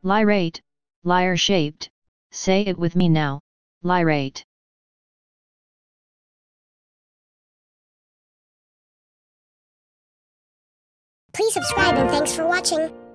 Lyrate, lyre-shaped. Say it with me now. Lyrate. Please subscribe and thanks for watching.